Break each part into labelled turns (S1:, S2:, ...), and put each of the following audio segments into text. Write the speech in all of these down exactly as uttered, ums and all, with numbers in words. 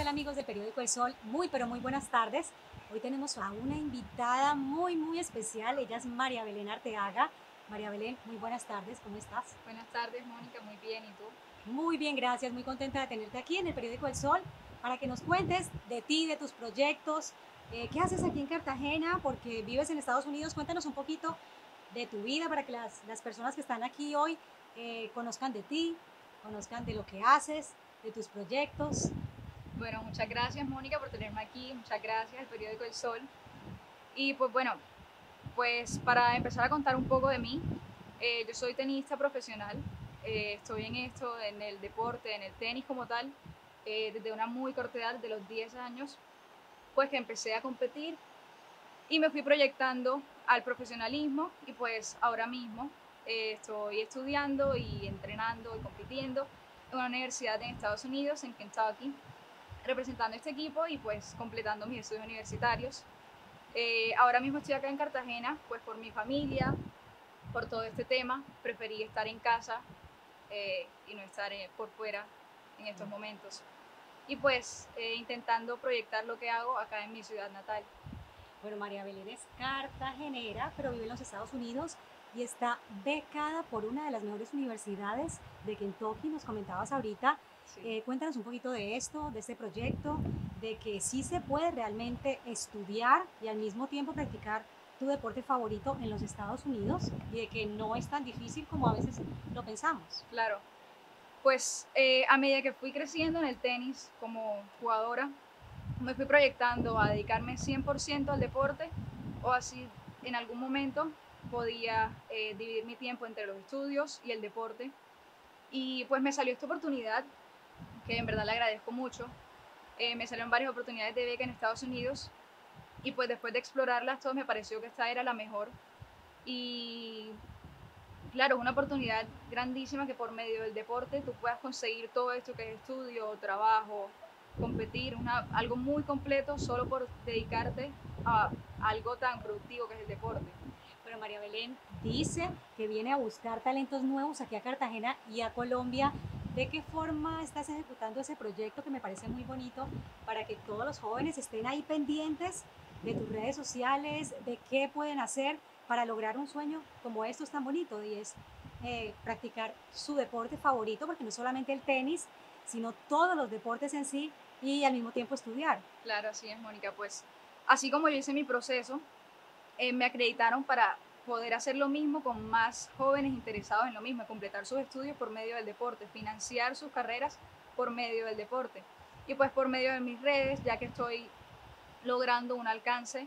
S1: amigos del periódico El Sol? Muy pero muy buenas tardes. Hoy tenemos a una invitada muy muy especial, ella es María Belén Arteaga. María Belén, muy buenas tardes, ¿cómo estás?
S2: Buenas tardes, Mónica, muy bien, ¿y tú?
S1: Muy bien, gracias, muy contenta de tenerte aquí en el periódico El Sol para que nos cuentes de ti, de tus proyectos, eh, qué haces aquí en Cartagena, porque vives en Estados Unidos. Cuéntanos un poquito de tu vida para que las, las personas que están aquí hoy eh, conozcan de ti, conozcan de lo que haces, de tus proyectos.
S2: Bueno, muchas gracias, Mónica, por tenerme aquí, muchas gracias al periódico El Sol. Y pues bueno, pues para empezar a contar un poco de mí, eh, yo soy tenista profesional, eh, estoy en esto, en el deporte, en el tenis como tal, eh, desde una muy corta edad, de los diez años, pues que empecé a competir y me fui proyectando al profesionalismo y pues ahora mismo eh, estoy estudiando y entrenando y compitiendo en una universidad en Estados Unidos, en Kentucky, representando este equipo y pues completando mis estudios universitarios. Eh, ahora mismo estoy acá en Cartagena, pues por mi familia, por todo este tema, preferí estar en casa eh, y no estar eh, por fuera en estos momentos. Y pues eh, intentando proyectar lo que hago acá en mi ciudad natal.
S1: Bueno, María Belén es cartagenera, pero vive en los Estados Unidos y está becada por una de las mejores universidades de Kentucky, nos comentabas ahorita.
S2: Sí.
S1: Eh, cuéntanos un poquito de esto, de este proyecto, de que sí se puede realmente estudiar y al mismo tiempo practicar tu deporte favorito en los Estados Unidos y de que no es tan difícil como a veces lo pensamos.
S2: Claro, pues eh, a medida que fui creciendo en el tenis como jugadora, me fui proyectando a dedicarme cien por ciento al deporte o así en algún momento podía eh, dividir mi tiempo entre los estudios y el deporte. Y pues me salió esta oportunidad, que en verdad le agradezco mucho. Eh, me salieron varias oportunidades de beca en Estados Unidos y pues después de explorarlas todas me pareció que esta era la mejor. Y claro, es una oportunidad grandísima que por medio del deporte tú puedas conseguir todo esto que es estudio, trabajo, competir, una, algo muy completo solo por dedicarte a algo tan productivo que es el deporte.
S1: Pero María Belén dice que viene a buscar talentos nuevos aquí a Cartagena y a Colombia. ¿De qué forma estás ejecutando ese proyecto que me parece muy bonito para que todos los jóvenes estén ahí pendientes de tus redes sociales, de qué pueden hacer para lograr un sueño como estos tan bonito y es eh, practicar su deporte favorito, porque no solamente el tenis, sino todos los deportes en sí y al mismo tiempo estudiar?
S2: Claro, así es, Mónica. Pues así como yo hice mi proceso, eh, me acreditaron para poder hacer lo mismo con más jóvenes interesados en lo mismo, completar sus estudios por medio del deporte, financiar sus carreras por medio del deporte. Y pues por medio de mis redes, ya que estoy logrando un alcance,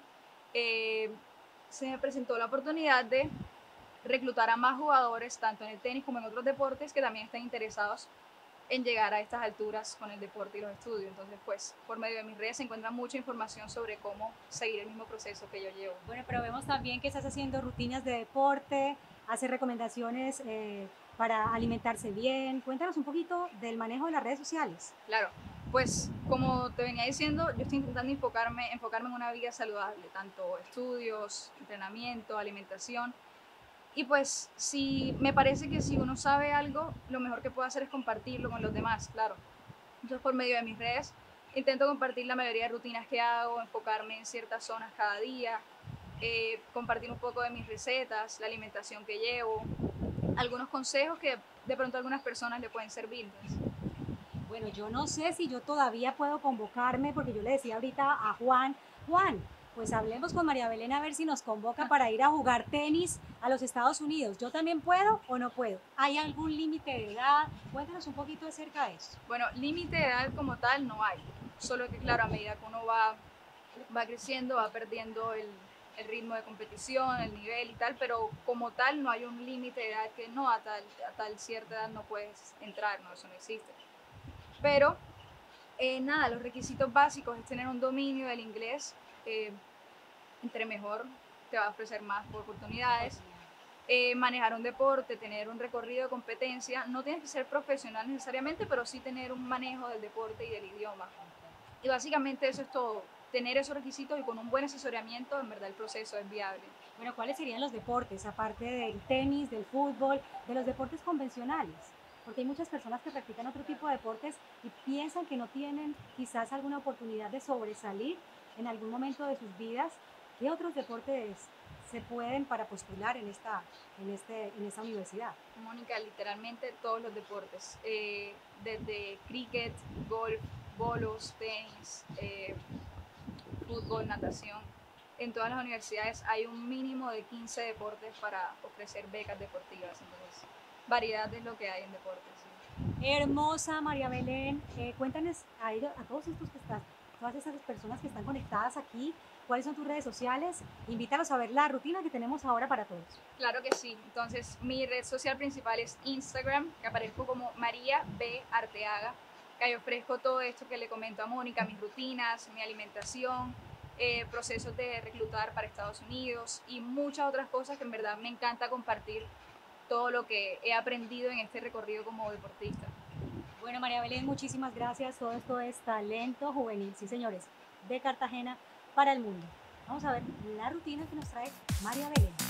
S2: eh, se me presentó la oportunidad de reclutar a más jugadores, tanto en el tenis como en otros deportes, que también están interesados en llegar a estas alturas con el deporte y los estudios. Entonces, pues, por medio de mis redes se encuentra mucha información sobre cómo seguir el mismo proceso que yo llevo.
S1: Bueno, pero vemos también que estás haciendo rutinas de deporte, haces recomendaciones eh, para alimentarse bien. Cuéntanos un poquito del manejo de las redes sociales.
S2: Claro, pues como te venía diciendo, yo estoy intentando enfocarme, enfocarme en una vida saludable, tanto estudios, entrenamiento, alimentación. Y pues si me parece que si uno sabe algo, lo mejor que puedo hacer es compartirlo con los demás, claro. Entonces por medio de mis redes intento compartir la mayoría de rutinas que hago, enfocarme en ciertas zonas cada día, eh, compartir un poco de mis recetas, la alimentación que llevo, algunos consejos que de pronto a algunas personas le pueden servir. Pues.
S1: Bueno, yo no sé si yo todavía puedo convocarme, porque yo le decía ahorita a Juan, Juan, pues hablemos con María Belén a ver si nos convoca para ir a jugar tenis a los Estados Unidos. ¿Yo también puedo o no puedo? ¿Hay algún límite de edad? Cuéntanos un poquito acerca de esto.
S2: Bueno, límite de edad como tal no hay, solo que claro, a medida que uno va, va creciendo, va perdiendo el, el ritmo de competición, el nivel y tal, pero como tal no hay un límite de edad que no, a tal, a tal cierta edad no puedes entrar, no, eso no existe. Pero eh, nada, los requisitos básicos es tener un dominio del inglés, eh, entre mejor te va a ofrecer más oportunidades, eh, manejar un deporte, tener un recorrido de competencia, no tienes que ser profesional necesariamente, pero sí tener un manejo del deporte y del idioma. Y básicamente eso es todo, tener esos requisitos y con un buen asesoramiento, en verdad el proceso es viable.
S1: Bueno, ¿cuáles serían los deportes, aparte del tenis, del fútbol, de los deportes convencionales? porque hay muchas personas que practican otro tipo de deportes y piensan que no tienen quizás alguna oportunidad de sobresalir en algún momento de sus vidas. ¿Qué otros deportes se pueden para postular en esta, en este, en esta universidad?
S2: Mónica, literalmente todos los deportes, eh, desde cricket, golf, bolos, tenis, eh, fútbol, natación. En todas las universidades hay un mínimo de quince deportes para ofrecer becas deportivas, entonces variedad es lo que hay en deportes. Sí.
S1: Hermosa María Belén, eh, cuéntanos a, ellos, a todos estos que están, todas esas personas que están conectadas aquí, cuáles son tus redes sociales, invítalos a ver la rutina que tenemos ahora para todos.
S2: Claro que sí, entonces mi red social principal es Instagram, que aparezco como María B. Arteaga, que ahí ofrezco todo esto que le comento a Mónica, mis rutinas, mi alimentación, eh, procesos de reclutar para Estados Unidos y muchas otras cosas que en verdad me encanta compartir todo lo que he aprendido en este recorrido como deportista.
S1: Bueno, María Belén, muchísimas gracias. Todo esto es talento juvenil, sí señores, de Cartagena para el mundo. Vamos a ver la rutina que nos trae María Belén.